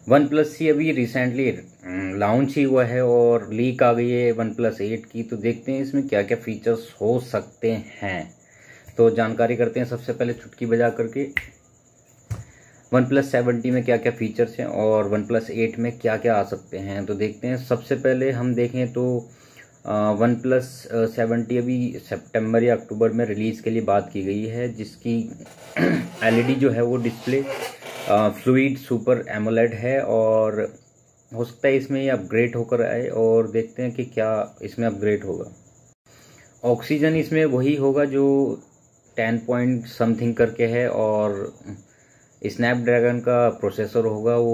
One plus ही अभी recently launch ही हुआ है और लीक आ गई है OnePlus 8 की। तो देखते हैं इसमें क्या क्या फीचर्स हो सकते हैं। तो जानकारी करते हैं सबसे पहले चुटकी बजा करके OnePlus 7T में क्या क्या फीचर्स हैं और OnePlus 8 में क्या क्या आ सकते हैं। तो देखते हैं। सबसे पहले हम देखें तो OnePlus 7T अभी सितंबर या अक्टूबर में रिलीज़ के लिए बात की गई है, जिसकी LED जो है वो डिस्प्ले फ्लूइड सुपर एमोलेड है और हो सकता है इसमें ये अपग्रेड होकर आए और देखते हैं कि क्या इसमें अपग्रेड होगा। ऑक्सीजन इसमें वही होगा जो 10 पॉइंट समथिंग करके है और स्नैपड्रैगन का प्रोसेसर होगा वो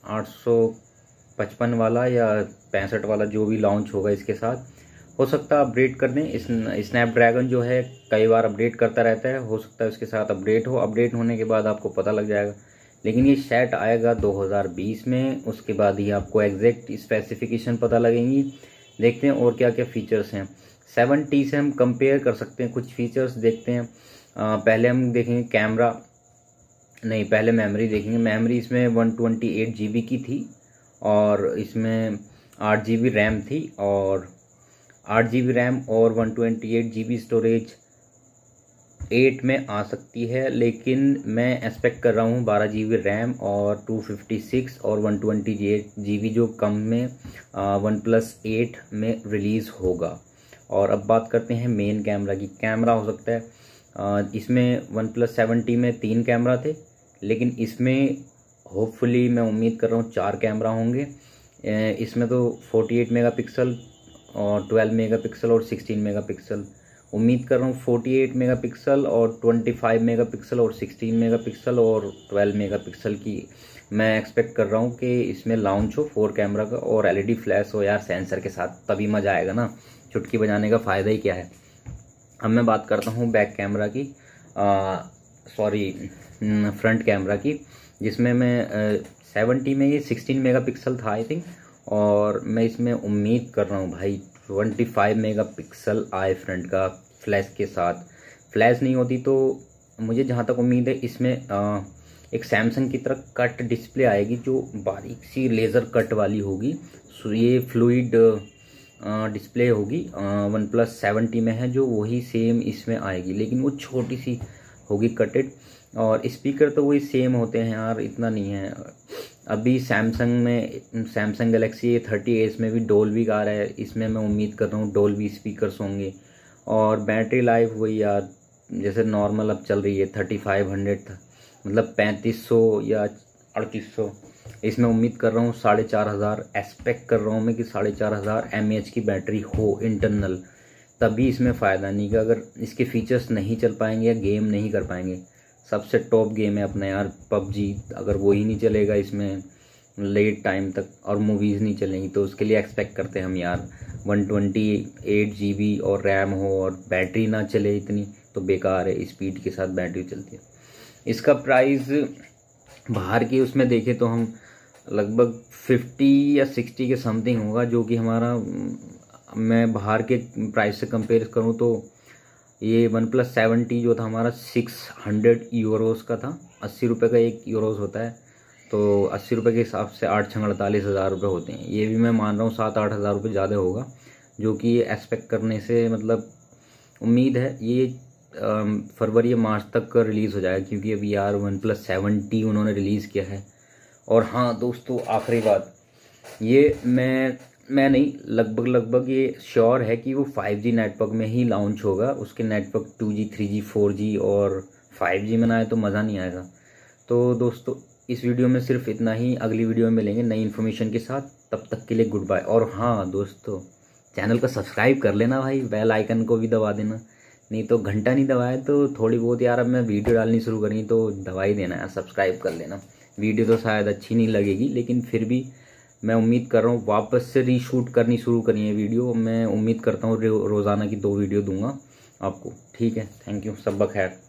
855 वाला या 65 वाला जो भी लॉन्च होगा इसके साथ। हो सकता है अपडेट कर दें। स्नैपड्रैगन जो है कई बार अपडेट करता रहता है, हो सकता है उसके साथ अपडेट हो। अपडेट होने के बाद आपको पता लग जाएगा, लेकिन ये सेट आएगा 2020 में, उसके बाद ही आपको एग्जैक्ट स्पेसिफिकेशन पता लगेंगी। देखते हैं और क्या क्या फीचर्स हैं। 7T से हम कंपेयर कर सकते हैं, कुछ फीचर्स देखते हैं। पहले हम देखेंगे कैमरा, नहीं पहले मेमोरी देखेंगे। मेमोरी इसमें 128 GB की थी और इसमें 8 GB रैम थी और 8 GB रैम और 128 GB स्टोरेज 8 में आ सकती है, लेकिन मैं एक्सपेक्ट कर रहा हूँ 12 GB रैम और 256 और 128 GB जो कम में OnePlus 8 में रिलीज़ होगा। और अब बात करते हैं मेन कैमरा की। कैमरा हो सकता है इसमें OnePlus 7T में 3 कैमरा थे, लेकिन इसमें होपफुली मैं उम्मीद कर रहा हूँ 4 कैमरा होंगे। इसमें तो 48 मेगापिक्सल और 12 मेगापिक्सल और 16 मेगापिक्सल। उम्मीद कर रहा हूँ 48 मेगापिक्सल और 25 मेगापिक्सल और 16 मेगापिक्सल और 12 मेगापिक्सल की मैं एक्सपेक्ट कर रहा हूँ कि इसमें लॉन्च हो 4 कैमरा का और LED फ्लैश हो यार सेंसर के साथ, तभी मज़ा आएगा ना। चुटकी बजाने का फ़ायदा ही क्या है। अब मैं बात करता हूँ बैक कैमरा की, फ्रंट कैमरा की, जिसमें मैं 7T में ये 16 मेगापिक्सल था आई थिंक, और मैं इसमें उम्मीद कर रहा हूँ भाई 25 मेगापिक्सल आए फ्रंट का फ्लैश के साथ। फ्लैश नहीं होती तो मुझे जहाँ तक उम्मीद है इसमें एक सैमसंग की तरह कट डिस्प्ले आएगी जो बारीक सी लेज़र कट वाली होगी। सो ये फ्लूइड डिस्प्ले होगी OnePlus 7T में है जो वही सेम इसमें आएगी, लेकिन वो छोटी सी होगी कटेड। और स्पीकर तो वही सेम होते हैं यार, इतना नहीं है। अभी सैमसंग गैलेक्सी A30s में भी डोल्बी आ रहा है, इसमें मैं उम्मीद कर रहा हूँ डोल्बी स्पीकर्स होंगे। और बैटरी लाइफ वही यार जैसे नॉर्मल अब चल रही है 3500 मतलब 3500 या 3800। इसमें उम्मीद कर रहा हूँ 4500, एक्सपेक्ट कर रहा हूँ मैं कि 4500 mAh की बैटरी हो इंटरनल, तभी इसमें फ़ायदा। नहीं कि अगर इसके फीचर्स नहीं चल पाएंगे या गेम नहीं कर पाएंगे। सबसे टॉप गेम है अपना यार PUBG, अगर वो ही नहीं चलेगा इसमें लेट टाइम तक और मूवीज़ नहीं चलेंगी तो उसके लिए एक्सपेक्ट करते हैं हम यार 128 GB और रैम हो और बैटरी ना चले इतनी तो बेकार है। स्पीड के साथ बैटरी चलती है। इसका प्राइस बाहर की उसमें देखें तो हम लगभग 50 या 60 के समथिंग होगा, जो कि हमारा मैं बाहर के प्राइस से कंपेयर करूँ तो ये OnePlus 7T जो था हमारा 600 यूरोस का था। 80 रुपये का 1 यूरोस होता है, तो 80 रुपये के हिसाब से 8-48 रुपये होते हैं। ये भी मैं मान रहा हूँ 7-8 हज़ार रुपये ज़्यादा होगा, जो कि ये एक्सपेक्ट करने से मतलब उम्मीद है ये फरवरी या मार्च तक रिलीज़ हो जाएगा, क्योंकि अभी यार OnePlus 7T उन्होंने रिलीज़ किया है। और हाँ दोस्तों, आखिरी बात, ये मैं नहीं लगभग ये श्योर है कि वो 5G नेटवर्क में ही लॉन्च होगा। उसके नेटवर्क 2G 3G 4G और 5G में ना आए तो मज़ा नहीं आएगा। तो दोस्तों इस वीडियो में सिर्फ इतना ही, अगली वीडियो में मिलेंगे नई इन्फॉर्मेशन के साथ। तब तक के लिए गुड बाय। और हाँ दोस्तों, चैनल को सब्सक्राइब कर लेना भाई, बेल आइकन को भी दबा देना, नहीं तो घंटा नहीं दबाया तो थोड़ी बहुत यार अब मैं वीडियो डालनी शुरू करी तो दबा ही देना यार, सब्सक्राइब कर लेना। वीडियो तो शायद अच्छी नहीं लगेगी, लेकिन फिर भी मैं उम्मीद कर रहा हूँ वापस से रीशूट करनी शुरू करी है वीडियो। मैं उम्मीद करता हूँ रोज़ाना की 2 वीडियो दूंगा आपको। ठीक है, थैंक यू, सब बखैर।